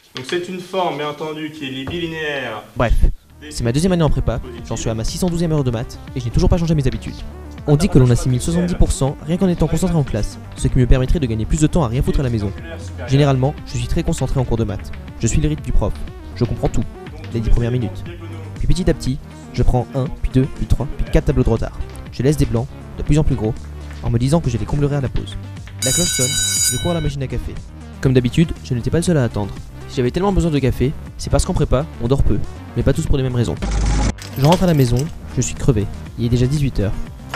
Donc c'est une forme, bien entendu, qui est bilinéaire. Bref, c'est ma deuxième année en prépa, j'en suis à ma 612e heure de maths et je n'ai toujours pas changé mes habitudes. On dit que l'on assimile 70% rien qu'en étant concentré en classe, ce qui me permettrait de gagner plus de temps à rien foutre à la maison. Généralement, je suis très concentré en cours de maths. Je suis le rythme du prof. Je comprends tout, les 10 premières minutes. Puis petit à petit, je prends 1, puis 2, puis 3, puis 4 tableaux de retard. Je laisse des blancs, de plus en plus gros, en me disant que je les comblerai à la pause. La cloche sonne, je cours à la machine à café. Comme d'habitude, je n'étais pas le seul à attendre. Si j'avais tellement besoin de café, c'est parce qu'en prépa, on dort peu, mais pas tous pour les mêmes raisons. Je rentre à la maison, je suis crevé, il est déjà 18h.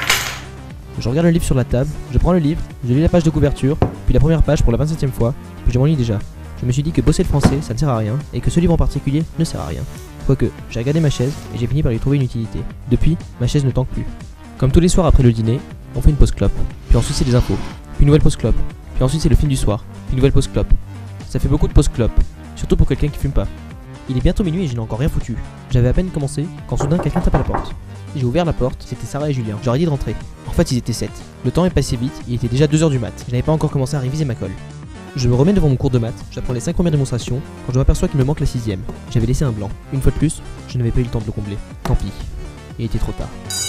Je regarde le livre sur la table, je prends le livre, je lis la page de couverture, puis la première page pour la 27e fois, puis je m'ennuie déjà. Je me suis dit que bosser le français, ça ne sert à rien, et que ce livre en particulier ne sert à rien. Quoique, j'ai regardé ma chaise, et j'ai fini par lui trouver une utilité. Depuis, ma chaise ne tanque plus. Comme tous les soirs après le dîner, on fait une pause clope, puis ensuite c'est des infos, puis une nouvelle pause clope, puis ensuite c'est le film du soir, puis une nouvelle pause clope. Ça fait beaucoup de pauses clope, surtout pour quelqu'un qui fume pas. Il est bientôt minuit et je n'ai encore rien foutu. J'avais à peine commencé quand soudain quelqu'un tape à la porte. J'ai ouvert la porte, c'était Sarah et Julien. J'aurais dit de rentrer. En fait, ils étaient 7. Le temps est passé vite, il était déjà 2h du mat. Je n'avais pas encore commencé à réviser ma colle. Je me remets devant mon cours de maths, j'apprends les 5 premières démonstrations, quand je m'aperçois qu'il me manque la 6ème. J'avais laissé un blanc. Une fois de plus, je n'avais pas eu le temps de le combler. Tant pis. Il était trop tard.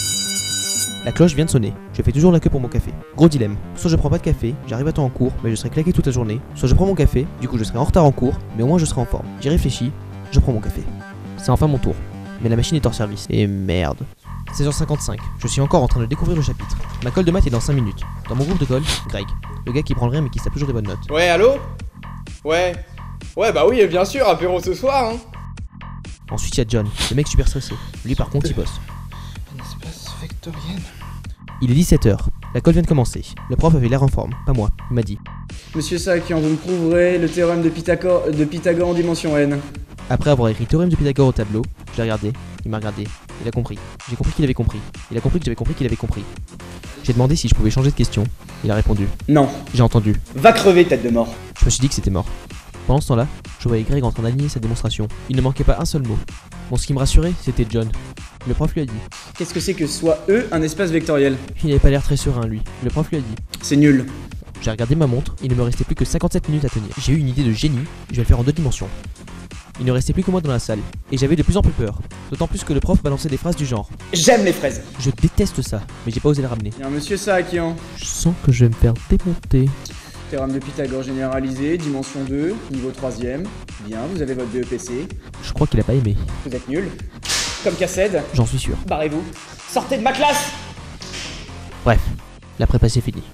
La cloche vient de sonner. Je fais toujours la queue pour mon café. Gros dilemme. Soit je prends pas de café, j'arrive à temps en cours, mais je serai claqué toute la journée. Soit je prends mon café, du coup je serai en retard en cours, mais au moins je serai en forme. J'y réfléchis, je prends mon café. C'est enfin mon tour. Mais la machine est hors service. Et merde. 16h55, je suis encore en train de découvrir le chapitre. Ma colle de maths est dans 5 minutes. Dans mon groupe de colle, Greg, le gars qui prend le rien mais qui tape toujours des bonnes notes. Ouais, allô? Ouais. Ouais, bah oui, bien sûr, apéro ce soir, hein. Ensuite, il y a John, le mec super stressé. Lui, par contre, il bosse. Une espèce vectorienne. Il est 17h. La colle vient de commencer. Le prof avait l'air en forme, pas moi. Il m'a dit. Monsieur Sakian, vous me prouverez le théorème de Pythagore en dimension n. Après avoir écrit théorème de Pythagore au tableau, je l'ai regardé. Il m'a regardé. Il a compris. J'ai compris qu'il avait compris. Il a compris que j'avais compris qu'il avait compris. J'ai demandé si je pouvais changer de question. Il a répondu. Non. J'ai entendu. Va crever, tête de mort. Je me suis dit que c'était mort. Pendant ce temps-là, je voyais Greg en train d'aligner sa démonstration. Il ne manquait pas un seul mot. Bon, ce qui me rassurait, c'était John. Le prof lui a dit. Qu'est-ce que c'est que soit E un espace vectoriel? Il n'avait pas l'air très serein, lui. Le prof lui a dit. C'est nul. J'ai regardé ma montre, il ne me restait plus que 57 minutes à tenir. J'ai eu une idée de génie, je vais le faire en 2 dimensions. Il ne restait plus que moi dans la salle, et j'avais de plus en plus peur. D'autant plus que le prof balançait des phrases du genre. J'aime les fraises. Je déteste ça, mais j'ai pas osé le ramener. Bien, monsieur Sakian. Je sens que je vais me faire démonter. Théorème de Pythagore généralisé, dimension 2, niveau 3ème. Bien, vous avez votre BEPC. Je crois qu'il a pas aimé. Vous êtes nul. Comme Cassed. J'en suis sûr. Barrez-vous. Sortez de ma classe. Bref, la prépa c'est fini.